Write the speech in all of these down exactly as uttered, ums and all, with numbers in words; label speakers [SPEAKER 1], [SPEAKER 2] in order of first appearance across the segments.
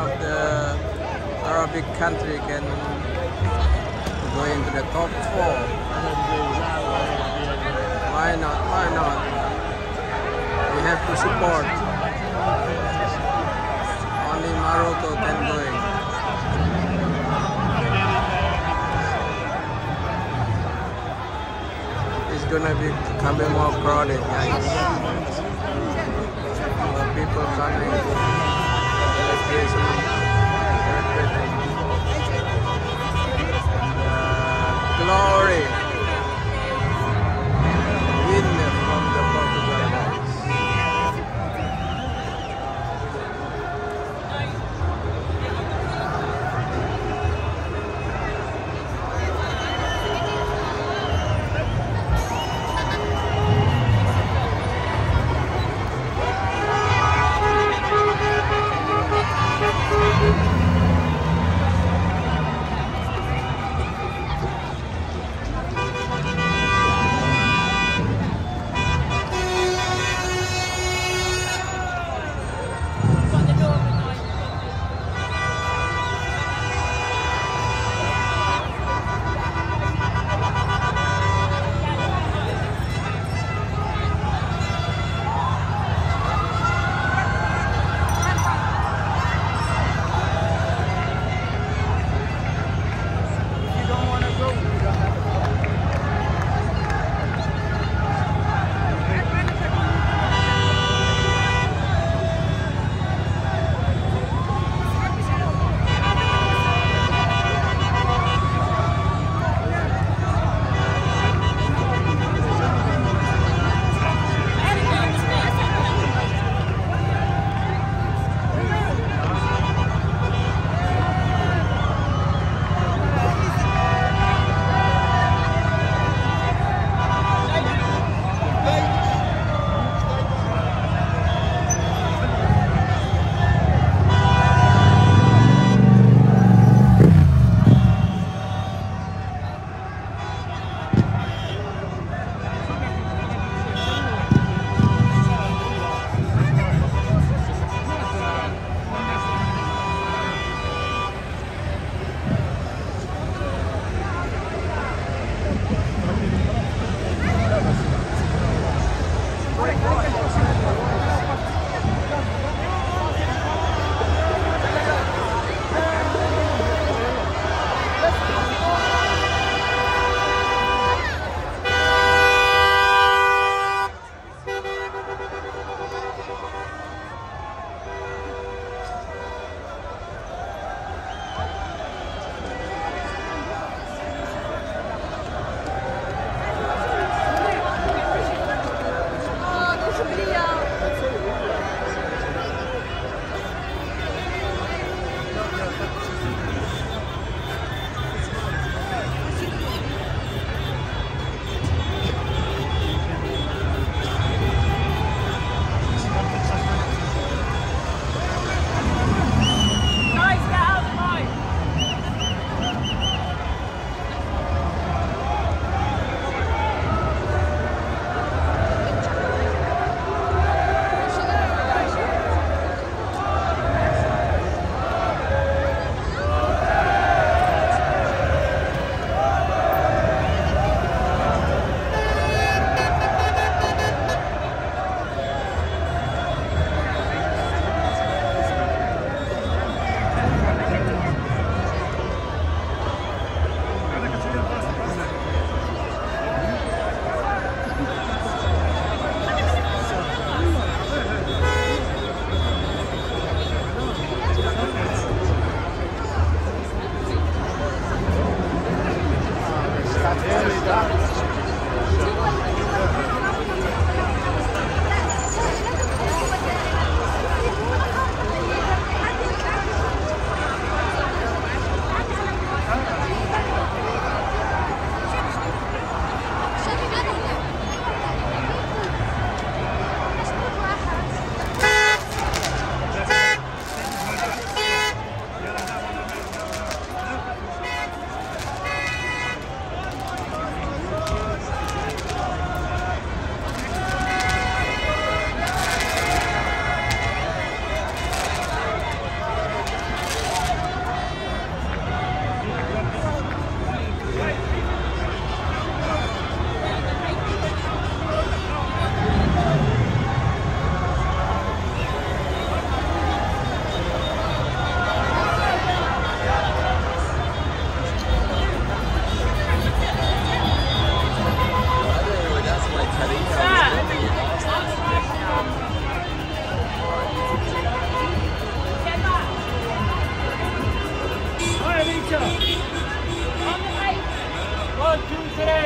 [SPEAKER 1] of the Arabic country can go into the top four. Why not? Why not? We have to support. Only Morocco can go in. It's gonna be becoming more crowded, guys. More people coming. Celebration. Everything. The glory. Wind from the Portugal, guys.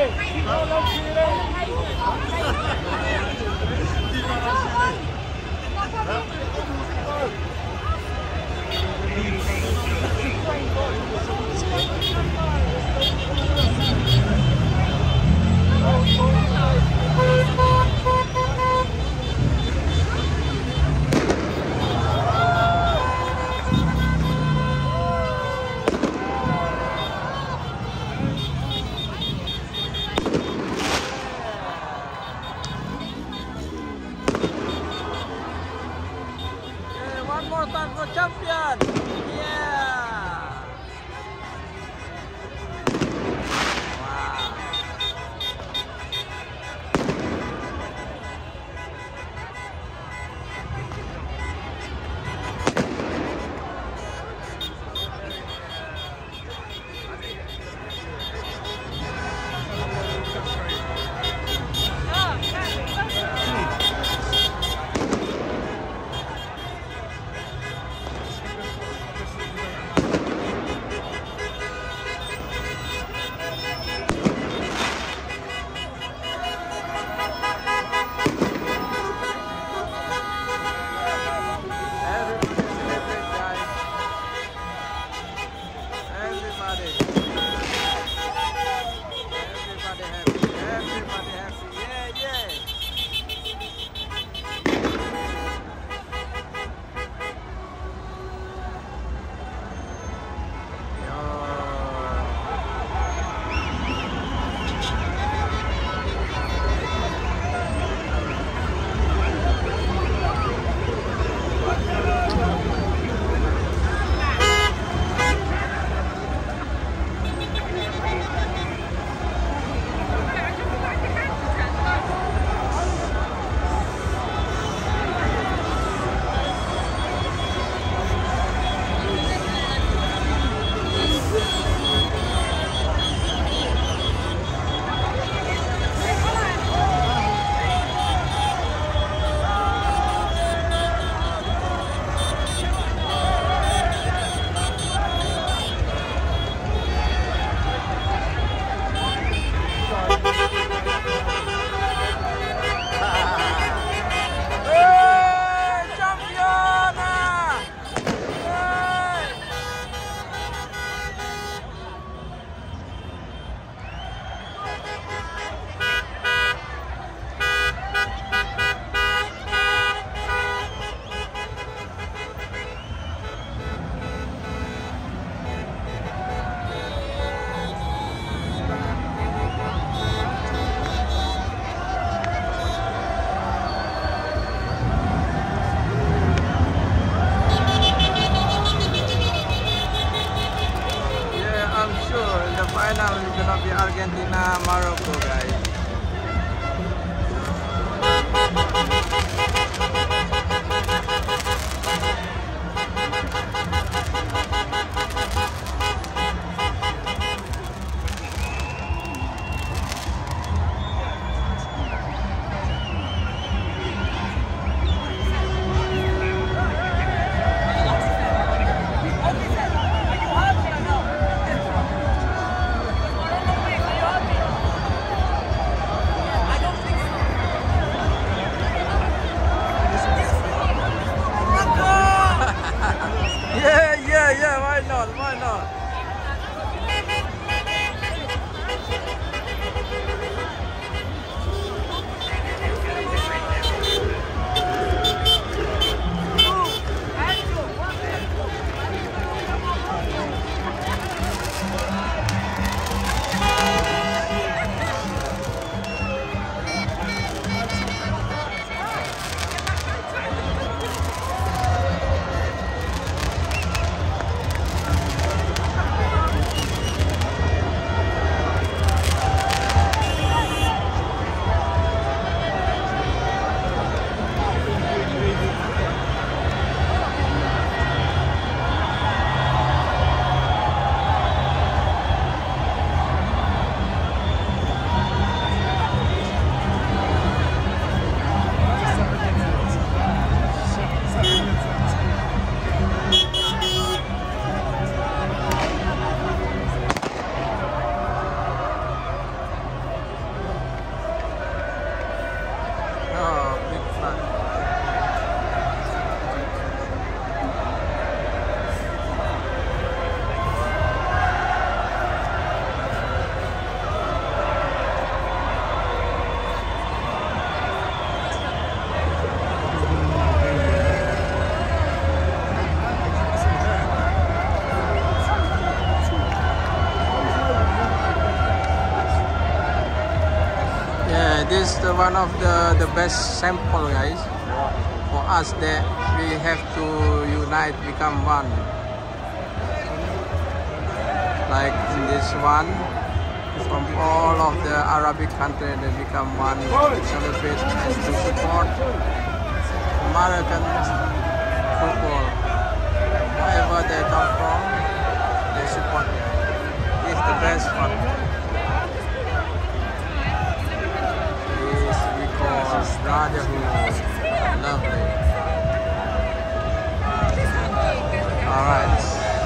[SPEAKER 1] One more time for champion! Yeah! Wow! Final is gonna be Argentina, Morocco, guys. is the one of the the best sample, guys. For us, that we have to unite, become one. Like in this one, from all of the Arabic countries, they become one to celebrate and to support American football. Wherever they come from, they support them. It's the best one. This we call brotherhood. Lovely. Alright.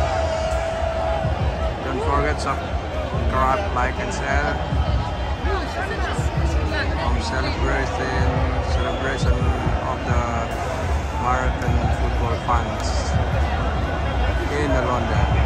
[SPEAKER 1] Don't forget to subscribe, like and share. From celebration celebration of the American football fans in London.